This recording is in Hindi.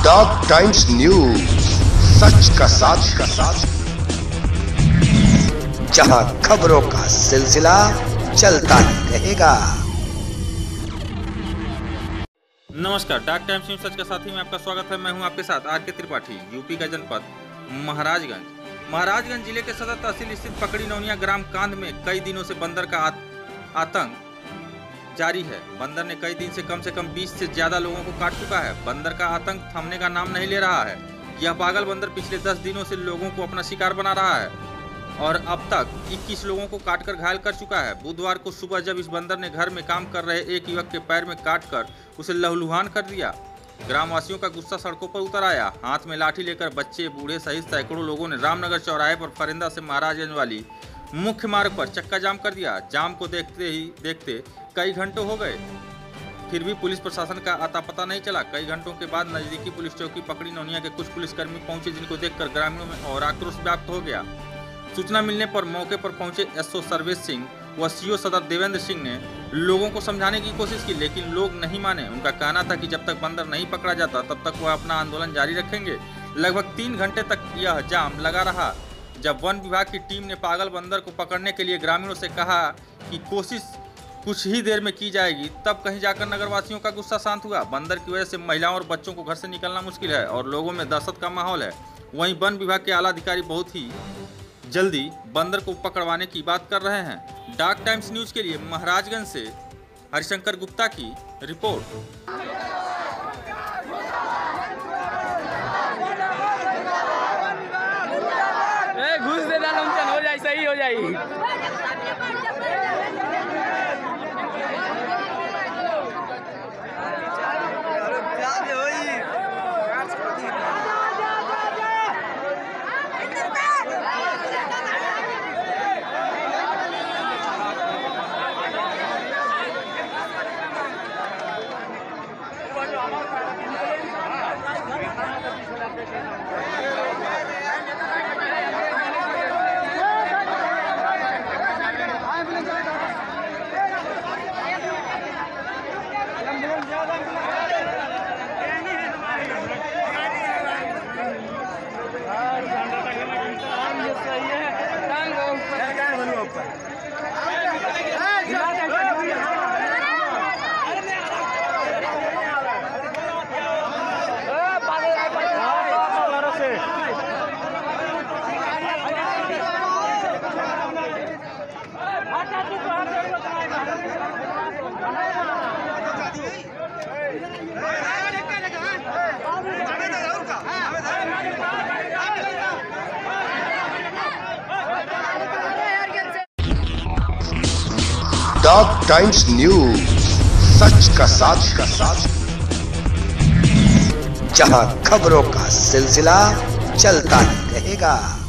डॉग टाइम्स न्यूज, सच का साथ, जहां खबरों का सिलसिला चलता ही रहेगा। नमस्कार, डॉग टाइम्स न्यूज सच का साथी में आपका स्वागत है। मैं हूं आपके साथ आर के त्रिपाठी। यूपी का जनपद महाराजगंज जिले के सदर तहसील स्थित पकड़ी नौनिया ग्राम कांध में कई दिनों से बंदर का आतंक जारी है। बंदर ने कई दिन से कम 20 से ज्यादा लोगों को काट चुका है। बंदर का आतंक थमने का नाम नहीं ले रहा है। यह पागल बंदर पिछले 10 दिनों से लोगों को अपना शिकार बना रहा है और अब तक 21 लोगों को काटकर घायल कर चुका है। बुधवार को सुबह जब इस बंदर ने घर में काम कर रहे एक युवक के पैर में काटकर उसे लहूलुहान कर दिया, ग्रामवासियों का गुस्सा सड़कों पर उतर आया। हाथ में लाठी लेकर बच्चे, बूढ़े सहित सैकड़ों लोगों ने रामनगर चौराहे पर फरिंदा से महाराजगंज वाली मुख्य मार्ग पर चक्का जाम कर दिया। जाम को देखते कई घंटों हो गए, फिर भी पुलिस प्रशासन का अता पता नहीं चला। कई घंटों के बाद नजदीकी पुलिस चौकी पकड़ी नौनिया के कुछ पुलिसकर्मी पहुंचे, जिनको देखकर ग्रामीणों में और आक्रोश व्याप्त हो गया। सूचना मिलने पर मौके पर पहुंचे एसओ सर्वेश सिंह व सीओ सदर देवेंद्र सिंह ने लोगों को समझाने की कोशिश की, लेकिन लोग नहीं माने। उनका कहना था कि जब तक बंदर नहीं पकड़ा जाता तब तक वह अपना आंदोलन जारी रखेंगे। लगभग 3 घंटे तक यह जाम लगा रहा। जब वन विभाग की टीम ने पागल बंदर को पकड़ने के लिए ग्रामीणों से कहा कि कोशिश कुछ ही देर में की जाएगी, तब कहीं जाकर नगरवासियों का गुस्सा शांत हुआ। बंदर की वजह से महिलाओं और बच्चों को घर से निकलना मुश्किल है और लोगों में दहशत का माहौल है। वहीं वन विभाग के आला अधिकारी बहुत ही जल्दी बंदर को पकड़वाने की बात कर रहे हैं। डॉग टाइम्स न्यूज के लिए महाराजगंज से हरिशंकर गुप्ता की रिपोर्ट। घुस देना हो जाए, सही हो जाएगी। डॉग टाइम्स न्यूज, सच का साथ, जहां खबरों का सिलसिला चलता ही रहेगा।